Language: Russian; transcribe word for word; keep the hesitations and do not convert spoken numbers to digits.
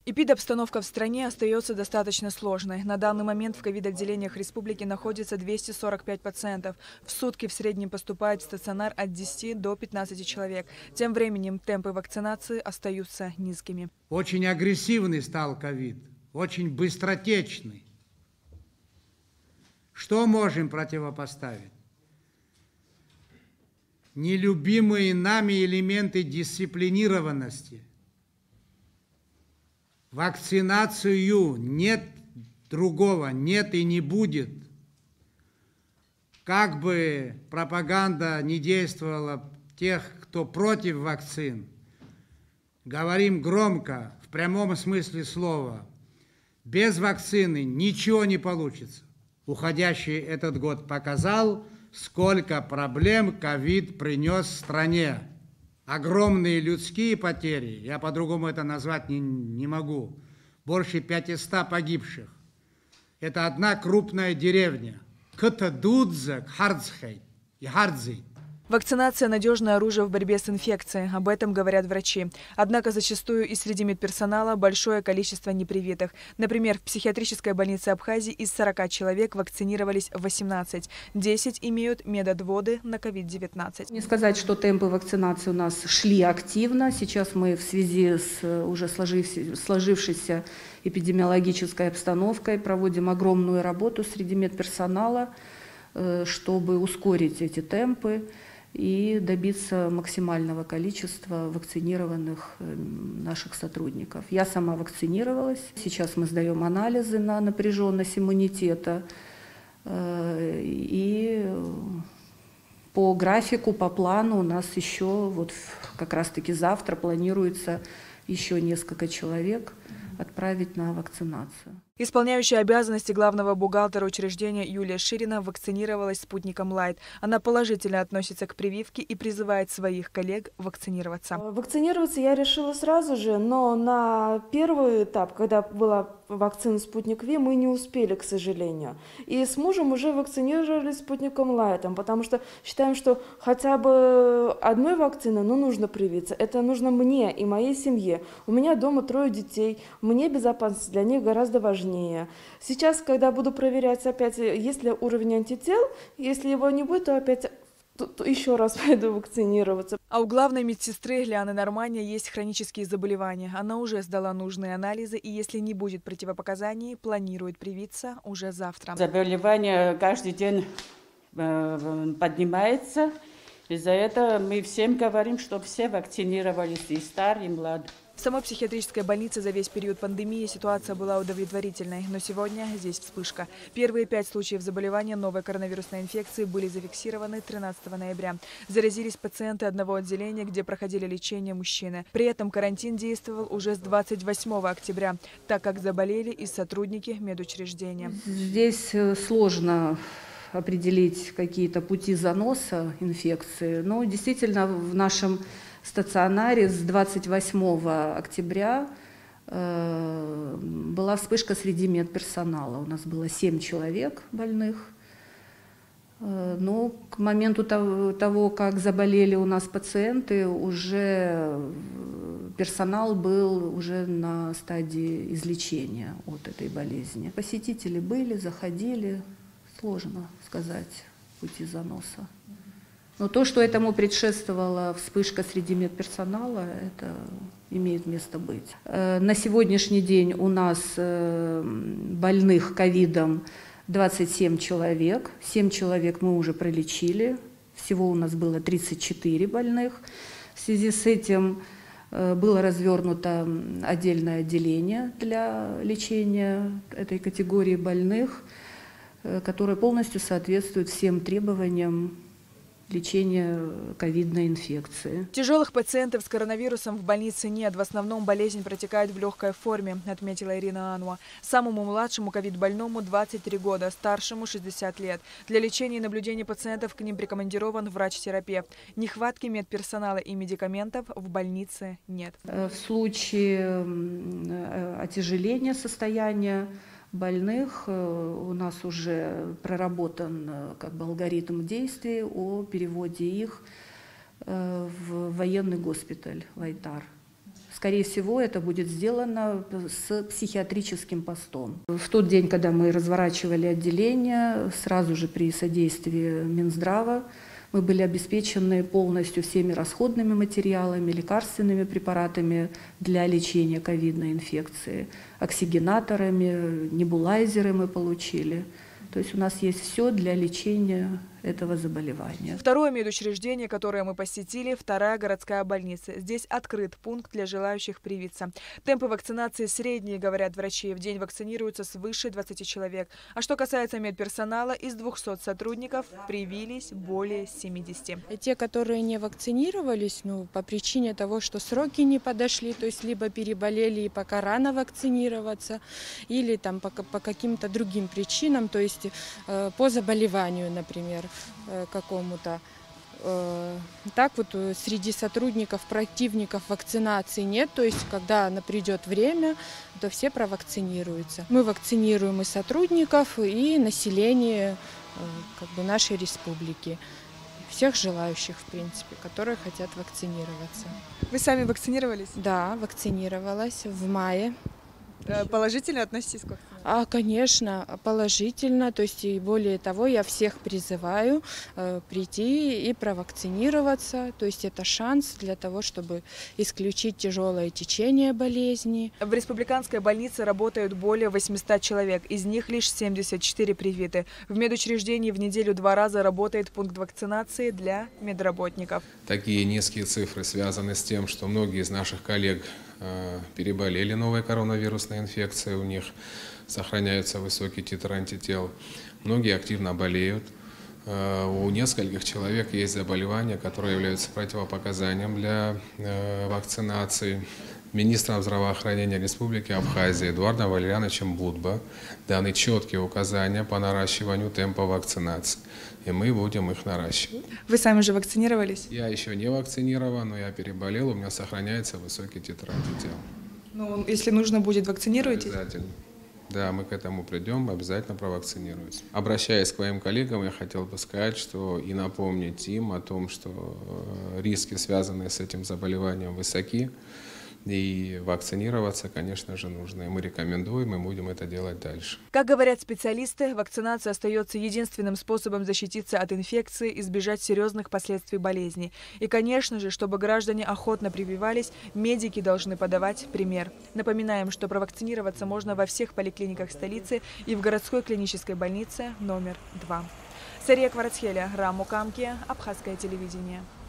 Эпидобстановка в стране остается достаточно сложной. На данный момент в ковид-отделениях республики находится двести сорок пять пациентов. В сутки в среднем поступает в стационар от десяти до пятнадцати человек. Тем временем темпы вакцинации остаются низкими. Очень агрессивный стал ковид, очень быстротечный. Что можем противопоставить? Нелюбимые нами элементы дисциплинированности. Вакцинацию нет другого, нет и не будет. Как бы пропаганда не действовала тех, кто против вакцин, говорим громко, в прямом смысле слова, без вакцины ничего не получится. Уходящий этот год показал, сколько проблем ковид принес стране. Огромные людские потери, я по-другому это назвать не, не могу, больше пятисот погибших. Это одна крупная деревня. Кытадудзе, Хардзхей и Хардзи. Вакцинация – надежное оружие в борьбе с инфекцией. Об этом говорят врачи. Однако зачастую и среди медперсонала большое количество непривитых. Например, в психиатрической больнице Абхазии из сорока человек вакцинировались восемнадцать. десять имеют медотводы на ковид девятнадцать. Не сказать, что темпы вакцинации у нас шли активно. Сейчас мы в связи с уже сложившейся эпидемиологической обстановкой проводим огромную работу среди медперсонала, чтобы ускорить эти темпы и добиться максимального количества вакцинированных наших сотрудников. Я сама вакцинировалась. Сейчас мы сдаем анализы на напряженность иммунитета. И по графику, по плану у нас еще, вот как раз-таки завтра планируется еще несколько человек отправить на вакцинацию. Исполняющая обязанности главного бухгалтера учреждения Юлия Ширина вакцинировалась спутником Лайт. Она положительно относится к прививке и призывает своих коллег вакцинироваться. Вакцинироваться я решила сразу же, но на первый этап, когда была вакцина «Спутник Ви», мы не успели, к сожалению. И с мужем уже вакцинировались спутником Лайтом, потому что считаем, что хотя бы одной вакциной, но нужно привиться. Это нужно мне и моей семье. У меня дома трое детей, мне безопасность для них гораздо важнее. Сейчас, когда буду проверять опять, есть ли уровень антител, если его не будет, то опять то, то еще раз пойду вакцинироваться. А у главной медсестры Лианы Нормания есть хронические заболевания. Она уже сдала нужные анализы и, если не будет противопоказаний, планирует привиться уже завтра. Заболевание каждый день поднимается. Из-за этого мы всем говорим, чтобы все вакцинировались, и старые, и младые. В самой психиатрической больнице за весь период пандемии ситуация была удовлетворительной, но сегодня здесь вспышка. Первые пять случаев заболевания новой коронавирусной инфекции были зафиксированы тринадцатого ноября. Заразились пациенты одного отделения, где проходили лечение мужчины. При этом карантин действовал уже с двадцать восьмого октября, так как заболели и сотрудники медучреждения. Здесь сложно определить какие-то пути заноса инфекции, но действительно в нашем стационаре с двадцать восьмого октября э, была вспышка среди медперсонала. У нас было семь человек больных. Э, но к моменту того, того, как заболели у нас пациенты, уже персонал был уже на стадии излечения от этой болезни. Посетители были, заходили. Сложно сказать пути заноса. Но то, что этому предшествовала вспышка среди медперсонала, это имеет место быть. На сегодняшний день у нас больных ковидом двадцать семь человек. семь человек мы уже пролечили. Всего у нас было тридцать четыре больных. В связи с этим было развернуто отдельное отделение для лечения этой категории больных, которое полностью соответствует всем требованиям лечения ковидной инфекции. Тяжелых пациентов с коронавирусом в больнице нет. В основном болезнь протекает в легкой форме, отметила Ирина Ануа. Самому младшему ковид-больному двадцать три года, старшему шестьдесят лет. Для лечения и наблюдения пациентов к ним прикомандирован врач-терапевт. Нехватки медперсонала и медикаментов в больнице нет. В случае отяжеления состояния больных у нас уже проработан как бы алгоритм действий о переводе их в военный госпиталь в Айтар, Скорее всего, это будет сделано с психиатрическим постом. В тот день, когда мы разворачивали отделение, сразу же при содействии Минздрава, мы были обеспечены полностью всеми расходными материалами, лекарственными препаратами для лечения ковидной инфекции, оксигенаторами, небулайзеры мы получили. То есть у нас есть все для лечения этого заболевания. Второе медучреждение, которое мы посетили, вторая городская больница. Здесь открыт пункт для желающих привиться. Темпы вакцинации средние, говорят врачи. В день вакцинируются свыше двадцати человек. А что касается медперсонала, из двухсот сотрудников привились более семидесяти. Те, которые не вакцинировались, ну, по причине того, что сроки не подошли, то есть либо переболели и пока рано вакцинироваться, или там по, по каким-то другим причинам, то есть э, по заболеванию, например, какому-то. Так вот среди сотрудников, противников вакцинации нет, то есть когда придет время, то все провакцинируются. Мы вакцинируем и сотрудников, и население как бы, нашей республики. Всех желающих, в принципе, которые хотят вакцинироваться. Вы сами вакцинировались? Да, вакцинировалась в мае. Положительно относитесь к вакцинации? А, конечно, положительно. То есть и более того, я всех призываю э, прийти и провакцинироваться. То есть это шанс для того, чтобы исключить тяжелое течение болезни. В республиканской больнице работают более восьмисот человек, из них лишь семьдесят четыре привиты. В медучреждении в неделю два раза работает пункт вакцинации для медработников. Такие низкие цифры связаны с тем, что многие из наших коллег э, переболели новой коронавирусной инфекцией, у них сохраняется высокий титр антител. Многие активно болеют. У нескольких человек есть заболевания, которые являются противопоказанием для вакцинации. Министром здравоохранения Республики Абхазия Эдуардом Валерьяновичем Будба даны четкие указания по наращиванию темпа вакцинации. И мы будем их наращивать. Вы сами же вакцинировались? Я еще не вакцинирован, но я переболел, у меня сохраняется высокий титр антител. Ну, если нужно будет, вакцинируйтесь? Обязательно. Да, мы к этому придем, обязательно провакцинируемся. Обращаясь к моим коллегам, я хотел бы сказать, что и напомнить им о том, что риски, связанные с этим заболеванием, высоки. И вакцинироваться, конечно же, нужно. И мы рекомендуем, и будем это делать дальше. Как говорят специалисты, вакцинация остается единственным способом защититься от инфекции и избежать серьезных последствий болезни. И, конечно же, чтобы граждане охотно прививались, медики должны подавать пример. Напоминаем, что провакцинироваться можно во всех поликлиниках столицы и в городской клинической больнице номер два. Сария Кварацхеля, Раму Камки, Абхазское телевидение.